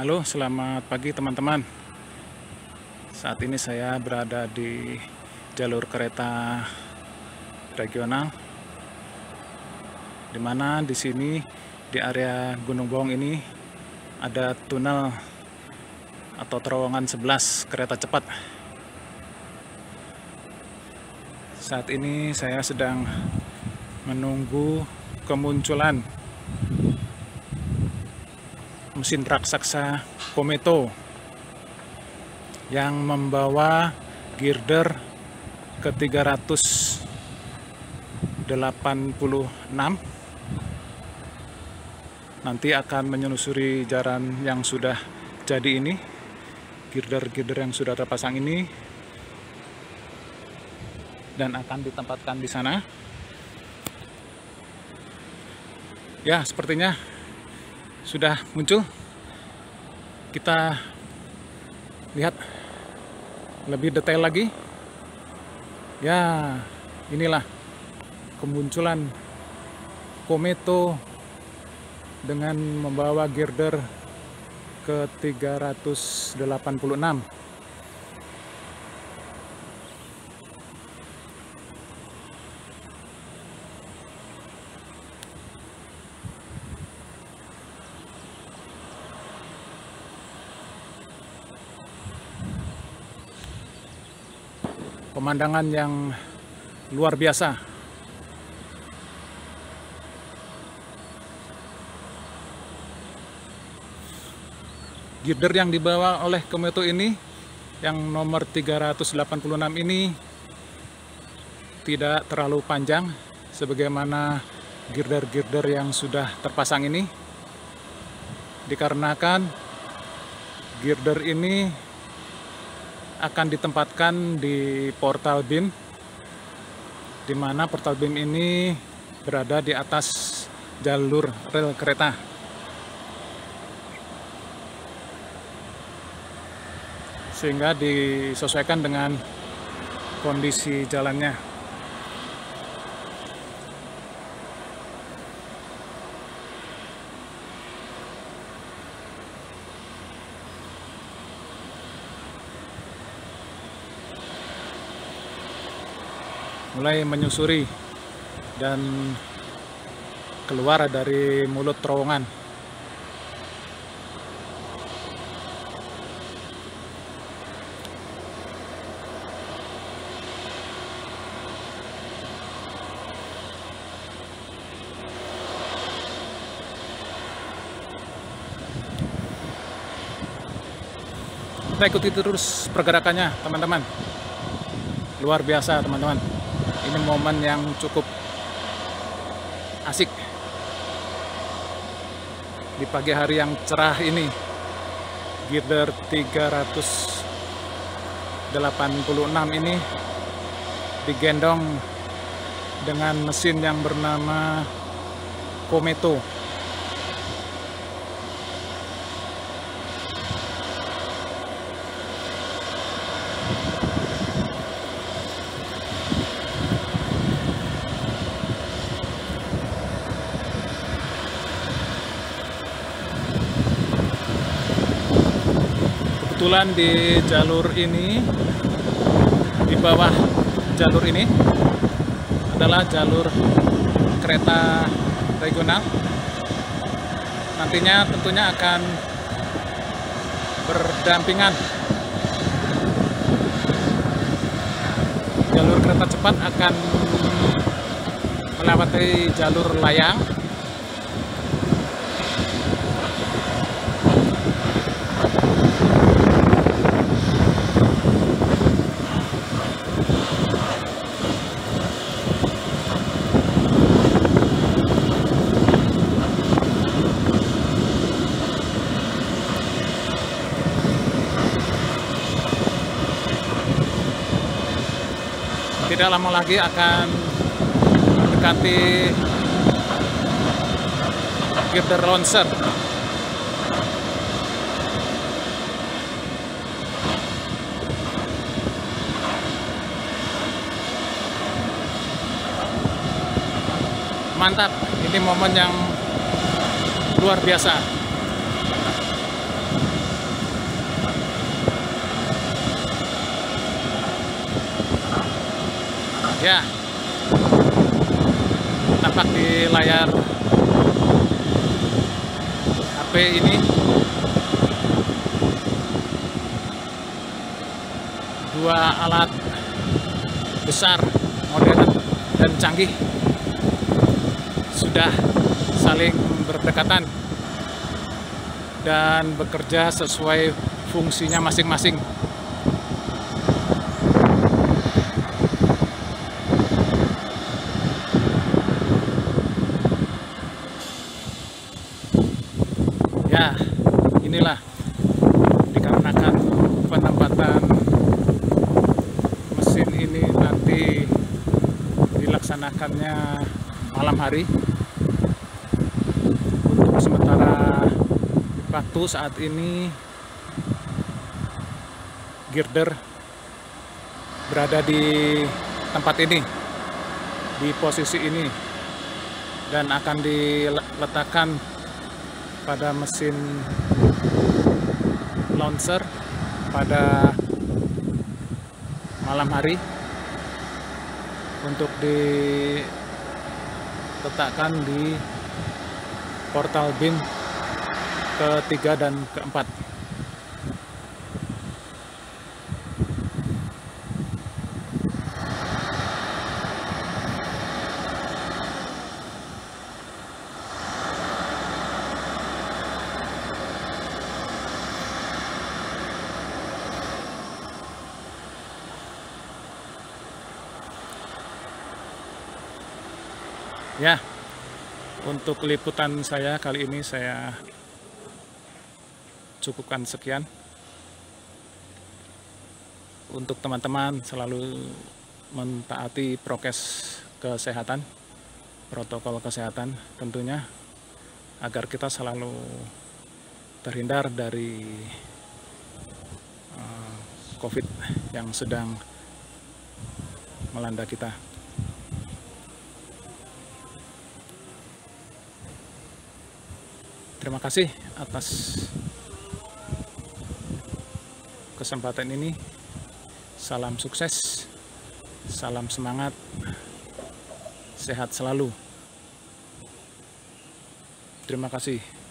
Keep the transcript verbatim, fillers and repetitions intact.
Halo, selamat pagi teman-teman. Saat ini saya berada di jalur kereta regional, di mana di sini di area Gunung Bawang ini ada tunnel atau terowongan sebelas kereta cepat. Saat ini saya sedang menunggu kemunculan mesin raksasa Kometo yang membawa girder ke tiga ratus delapan puluh enam. Nanti akan menyusuri jalan yang sudah jadi ini, girder-girder yang sudah terpasang ini, dan akan ditempatkan di sana. Ya, sepertinya sudah muncul. Kita lihat lebih detail lagi. Ya, inilah kemunculan Kometo dengan membawa girder ke tiga ratus delapan puluh enam. Pemandangan yang luar biasa. Girder yang dibawa oleh Kometo ini, yang nomor tiga ratus delapan puluh enam ini, tidak terlalu panjang sebagaimana girder-girder yang sudah terpasang ini, dikarenakan girder ini akan ditempatkan di portal beam, di mana portal beam ini berada di atas jalur rel kereta. Sehingga disesuaikan dengan kondisi jalannya. Mulai menyusuri dan keluar dari mulut terowongan. Kita ikuti terus pergerakannya, teman-teman. Luar biasa, teman-teman. Ini momen yang cukup asik di pagi hari yang cerah ini. Girder tiga ratus delapan puluh enam ini digendong dengan mesin yang bernama Kometo. Kebetulan di jalur ini, di bawah jalur ini adalah jalur kereta regional. Nantinya tentunya akan berdampingan. Jalur kereta cepat akan melewati jalur layang. Tidak lama lagi akan mendekati girder launcher. Mantap, ini momen yang luar biasa. Ya, tampak di layar H P ini dua alat besar, modern dan canggih sudah saling berdekatan dan bekerja sesuai fungsinya masing-masing. Ya, inilah dikarenakan penempatan mesin ini nanti dilaksanakannya malam hari. Untuk sementara waktu saat ini girder berada di tempat ini, di posisi ini, dan akan diletakkan pada mesin launcher pada malam hari untuk diletakkan di portal bin ketiga dan keempat. Ya, untuk liputan saya kali ini saya cukupkan sekian. Untuk teman-teman selalu mentaati prokes kesehatan, protokol kesehatan tentunya, agar kita selalu terhindar dari uh, COVID yang sedang melanda kita. Terima kasih atas kesempatan ini. Salam sukses, salam semangat, sehat selalu. Terima kasih.